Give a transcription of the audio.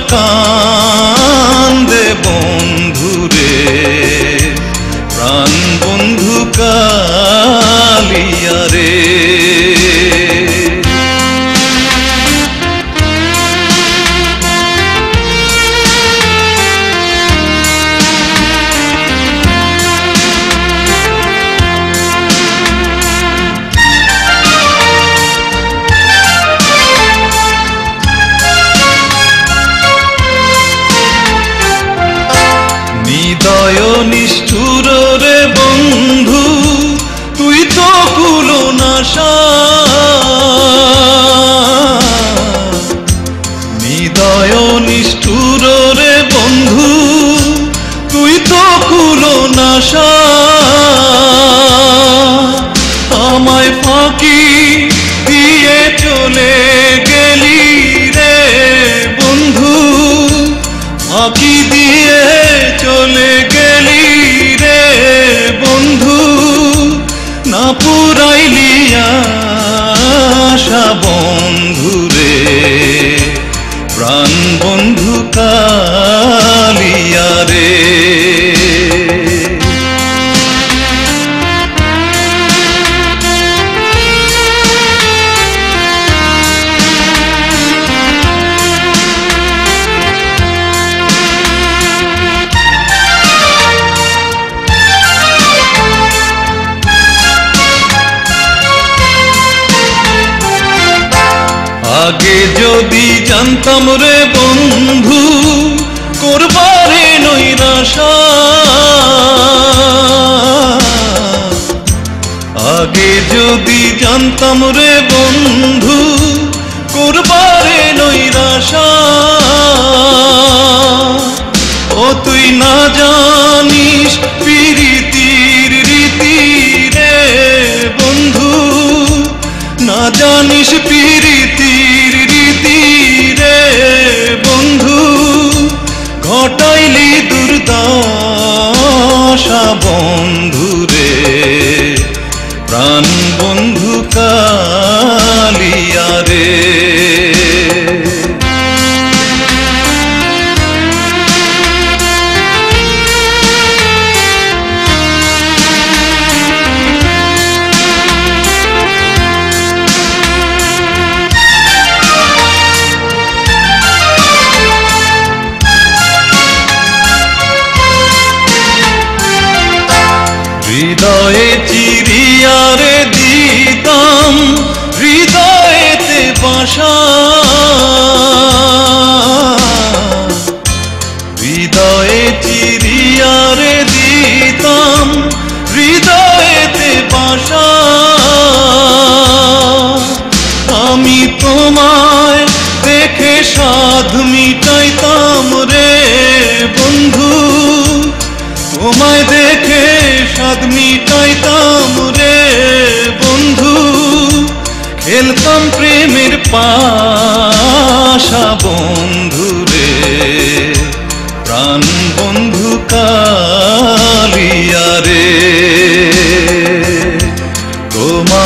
কান্দে বন্ধুরে, প্রাণ বন্ধু কালিয়া রে। হৃদয় নিষ্ঠুর রে বন্ধু, তুই তো কুলনাশা। হৃদয় নিষ্ঠুর রে বন্ধু, তুই তো কুলনাশা। আমায় ফাঁকি দিয়ে চলে গেলি রে বন্ধু, ফাঁকি দিয়ে চলে গেলি রে বন্ধু, না পুরাইলি আশা বন্ধু রে, প্রাণ বন্ধু কালিয়া রে। আগে যদি জানতাম রে বন্ধু, করবারে নৈরাশা। আগে যদি জানতাম রে বন্ধু, করবারে নৈরাশা। ও তুই না জানিস প্রীতির রীতি রে বন্ধু, না জানিস প্রীতির রীতি রে বন্ধু, ঘটাইলি দুর্দশা বন্ধু রে, প্রাণ বন্ধু কালিয়া রে। হৃদয়ে চিরিয়া রে দিতাম হৃদয়েতে বাসা, হৃদয়ে চিরিয়া রে দিতাম হৃদয়েতে বাসা। আমি তোমায় দেখে সাধ মিটাইতাম রে বন্ধু, তোমায় দেখে সাধ মিটাইতাম রে বন্ধু, খেলতাম প্রেমের পাশা বন্ধু রে, প্রাণ বন্ধু কালিয়া রে। তোমায়